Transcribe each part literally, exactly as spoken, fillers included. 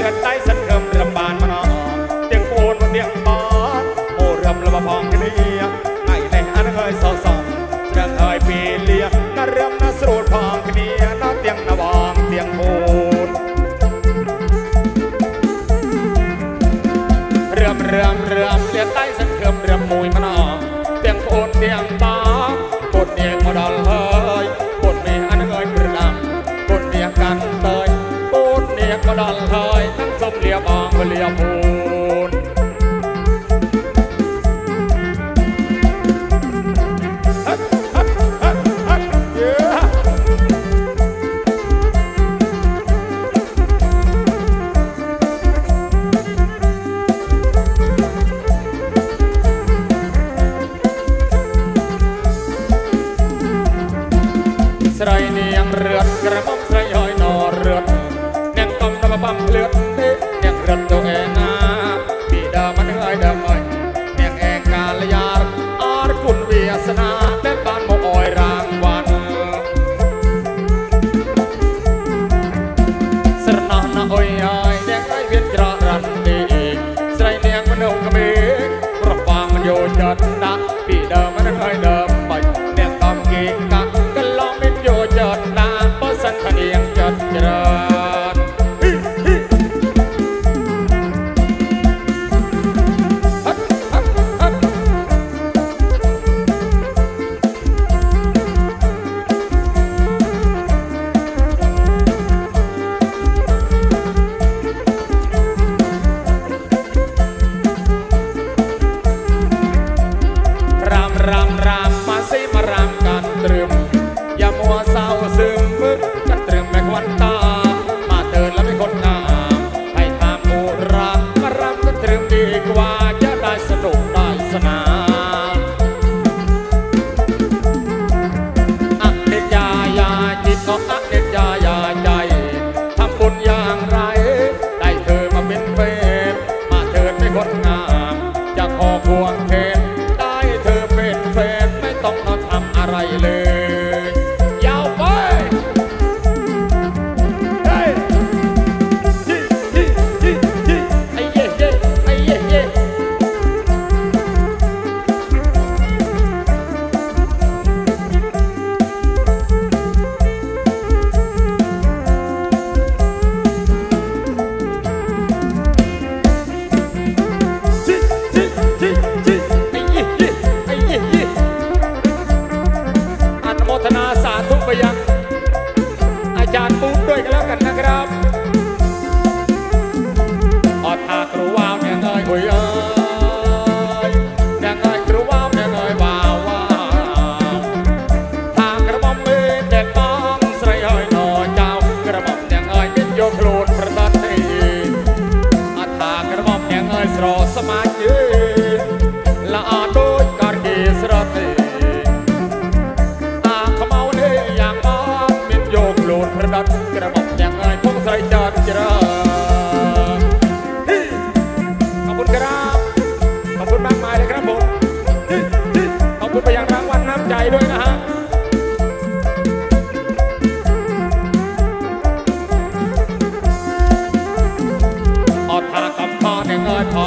ลือดไหลสันเริ่มเริ่มบานมานอเตียงโอนเตียงบานโมเริ่มระบพองกันเนียไงในอันเคยสอสองเรื่องเคยปีเลียน่าเริ่มน่าสูดพองกันเนียน่าเตียงน่าวางเตียงโอนเริ่มเริ่มเริ่มเลือดไหลสันเริ่มเริ่มมวยมานอเตียงโอนเตียงบานกดเนียงมาดอลเฮยกดเนียอันเคยกระดำกดเนียกันเตยกดเนียมาดอลเฮยทั้งสมเลียบองเลียพูนใส่เนียงเรือนกระม่อมใส่หอยนอเรือนเนียงต้องกระปั๊มเลือดเนียงเรือนตัวเองนะปีเดิมมันเหนื่อยเดิมเลยเนียงเองกาลยาอาร์คุณเวียสนาเต้นบ้านโมออยรางวันสระนาหน้าอ้อยเนียงไอเวียนกระรันดีใส่เนียงมันนุ่งกระเบกกระฟังมันโยจัดนะปีเดิมมันเหนื่อยเดิมไปเนียงต้องกินกักโยจัดนาเพราะสันขเนียงจัดเจริญรำรำรำมาสิมารำกันตรึมอย่ามัวเศร้าซึมมึกกันตรึมแม่ควันตามาเดินแล้วไม่คนงามให้ทำมูรักมารำกันตรึมดีกว่าจะได้สนุกได้สนานอักเด็ดยายาจิตก็อักเด็ดยายาใจทำบุญอย่างไรได้เธอมาเป็นแฟนมาเดินไม่คนงามจะขอควงแขนได้เธอเป็นแฟนไม่ต้องมาทำอะไรเลยธนาสาธุไปยังอาจารย์ปุ๊บด้วยกันแล้วกันนะครับอดทาครูว้าวเนี่ยเงยบุยเอ้ยเนี่ยเงยครูว้าวเนี่ยเงยบ่าวว่าทางกระหม่อมเองเด็ดบ้องใส่เอ้ยนอเจ้ากระหม่อมเนี่ยเงยมิตรโยกโลดประดับตีอดทากระหม่อมเนี่ยเงยสรอสมาธิละอาโดยการเกสรตีประดับกระหม่อมอย่างไงพงใส่จัดเจริญขอบคุณครับขอบคุณมากมายเลยครับผมขอบคุณไปยังรางวัลน้ำใจด้วยนะฮะอดทากำพอเนี่ยเงยพ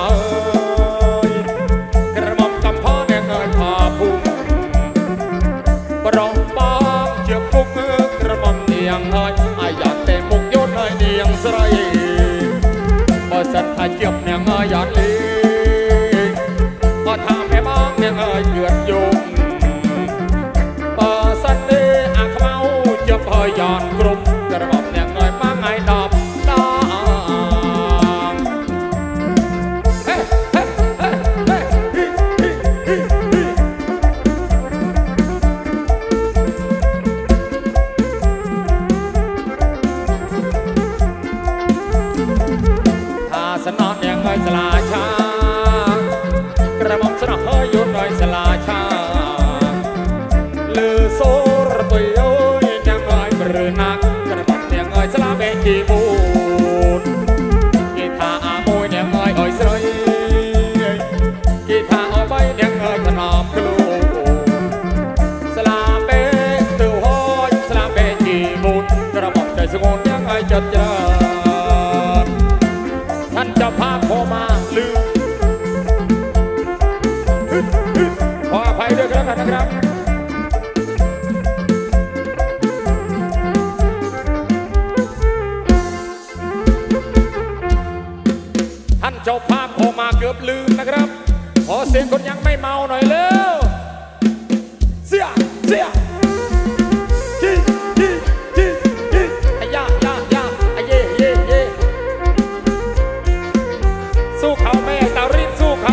อกระหม่อมกำพอเนี่ยเงยพอพุ่งปรองปองเจียบพุ่งกระหม่อมเนียงเฮ้ยอายันเต็มมุกโยนให้เนียงใส่พอสัตว์อาเจียบเนียงเฮ้ยยันลีพอทำแม่บ้องเนียงเฮ้ยเกือดยุงพอสัตว์เลี้ยอาเมาเจียบเฮ้ยยันกรุบกระหม่อมเนียงเฮ้ยมาไงดอกดางเฮ้เฮ้เฮ้เฮ้สนอเนียงเงยสลาชากระหม่อมสนอเฮยโยนเงยสลาชาลือโซระตุยโอ้ยเนียงเงยบรือนักกระหม่อมเนียงเงยสลาเบกีบูนกีตาอาโมยเนียงเงยอ้อยสลายกีตาอ้อยใบเนียงเงยขนมกลูสลาเบตือโฮยสลาเบกีบูนกระหม่อมใจสงวนเนียงเงยจัดเจริญกือบลืมนะครับขอเสียงคนยังไม่เมาหน่อยเร็วเสียเสียจีจีจีจีไอ้ยายายาไอ้เย่เย่เย่สู้เขาแม่ตารีบสู้เขา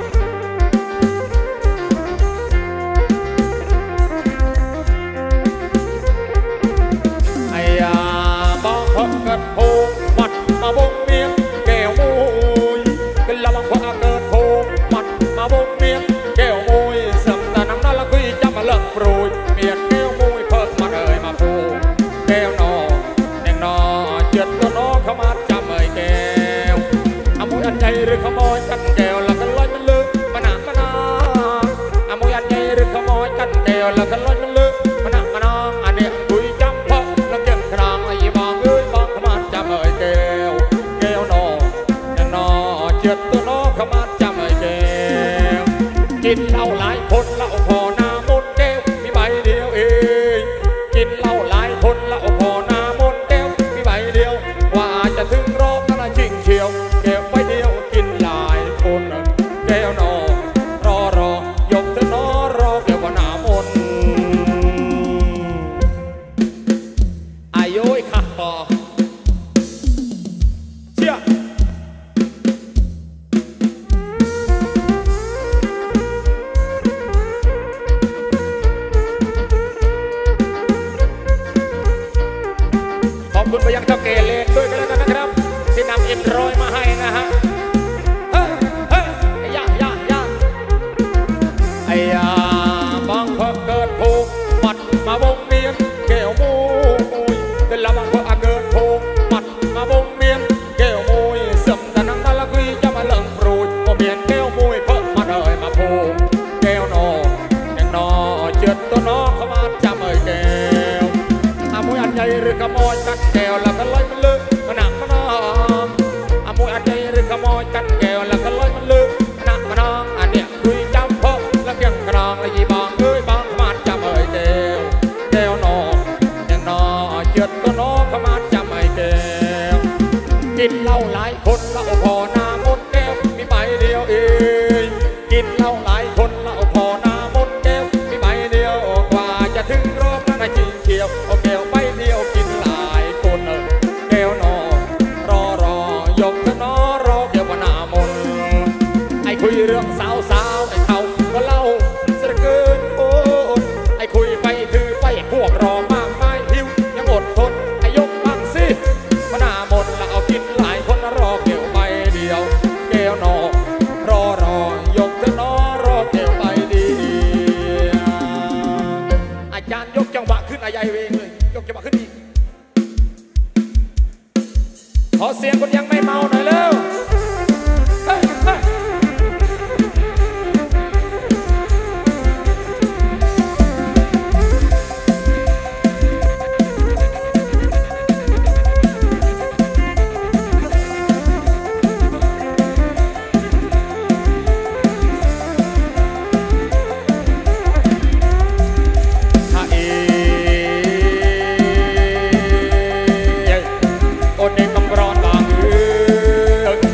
ไอ้ยาบ้องเพิ่งเกิดโผล่มัดมาวงเมียงแก้วมุยกันละบังเพิ่งเกิดโผล่มัดมาวงเมียงแก้วมุยสัมตานังนั่นละคุยจำมาเลิกปรุยเมียนแก้วมุยเพิ่งมาเอ่ยมาพูแก้วนอแดงนอเจ็ดตัวนอเข้ามาจำเอ่ยแก้วอามุยอันใหญ่หรือขโมยกันแก้วแล้วกันลอยมันลึกมาหนักมานาอามุยอันใหญ่หรือขโมยกันแก้วแล้วกันลอยมันลึกมาหนักมานาอันเนี้ยคุยจำเพราะแล้วเก็บครางไอ้บางเอ้ยบางเข้ามาจำเอ่ยแก้วแก้วนอแดงนอเจ็ดตัวนอเข้ามาจำเอ่ยแก้วกินเหล้าหลายคนเหล้าพอหน้ามนแก้วมีใบเดียวเองกินเหล้าหลายคนเหล้าพอหน้ามนแก้วมีใบเดียวว่าจะถึงรอบนั้นจริงเชียวแก้วใบเดียวกินหลายคนแก้วนอรอรอยกเธอนอรอแก้วว่าหน้ามนอายุยค่ะต่อเชี่ยขอบคุณไปยังเจ้าเกเลนด้วยกันแล้วกันนะครับที่นำเอ็มร้อยมาให้นะฮะเฮ้ยเฮ้ยไอ้ยายายาไอ้ยาบางเพิ่งเกิดผูกมัดมาวงเมียนแก้วมุยแต่ละบางเพิ่งเกิดผูกมัดมาวงเมียนแก้วมุยเสื่อมแต่นังนั่นละคุยจะมาเลิกปรุยพอเมียนแก้วมุยเพิ่งมาเอ่ยมาผูกแก้วนอแดงนอเจ็ดตัวนอเข้ามาจำเอ่ยแก้วอามุยอันใหญ่หรือขโมยกันแก้วแล้วก็ลอยมันลึกมันหนักมันนองอามุยอันใหญ่หรือขโมยกันแก้วแล้วก็ลอยมันลึกมันหนักมันนองอันเนี้ยคุยจำเพราะแล้วยังกระนองเลยยี่บางเอ้ยบางเข้ามาจำเอ่ยแก้วแก้วนอแดงนอเจ็ดตัวนอเข้ามาจำเอ่ยแก้วกินเหล้าหลายคนเหล้าพอหน้ามนแก้วมีใบเดียวเองกินเหล้าหลายคนเหล้าพอหน้ามนแก้วมีใบเดียวกว่าจะถึงรอบนั้นจริงเชียวเอาแก้วใบเดียวกินหลายคนเออแก้วนอรอรอยกเธอนอรอแก้วว่าหน้ามนไอ้คุยเรื่องสาวสาวไอ้เขาก็เล่าสะเกินโอนไอ้คุยไปถือไปพวกรอมากมายหิวยังอดทนไอ้ยกบ้างสิว่าหน้ามนแล้วเอากินหลายคนรอแก้วใบเดียวแก้วนอรอรอยกเธอนอรอแก้วใบเดียวอาจารย์ยกจังหวะขึ้นอาใหญ่เองเลยยกจังหวะขึ้นอีกขอเสียงคนยังไม่เมาหน่อยเร็วเฮ้ยเฮ้ยโอนเองต้องร้อนบางเอือก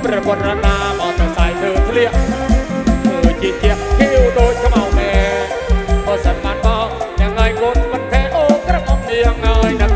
ประบรณามอเตอร์ไซค์เธอเทลียมือจีเจียคิ้วโดยขมเอาแม่พอสันมันบอกยังไงคนมันแท้โอ้กระหม่อมเดียงเงยนัก